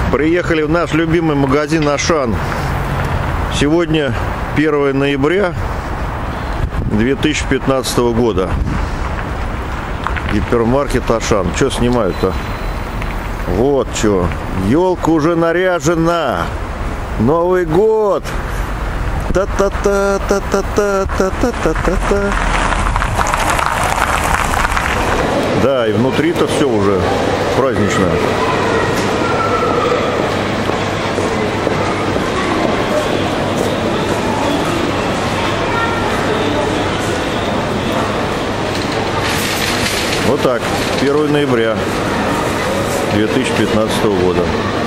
Приехали в наш любимый магазин Ашан. Сегодня 1 ноября 2015 года. Гипермаркет Ашан. Что снимают-то? Вот что. Елка уже наряжена. Новый год. Та-та-та-та-та-та-та-та-та-та. Да, и внутри-то все уже праздничное. Вот так, 1 ноября 2015 года.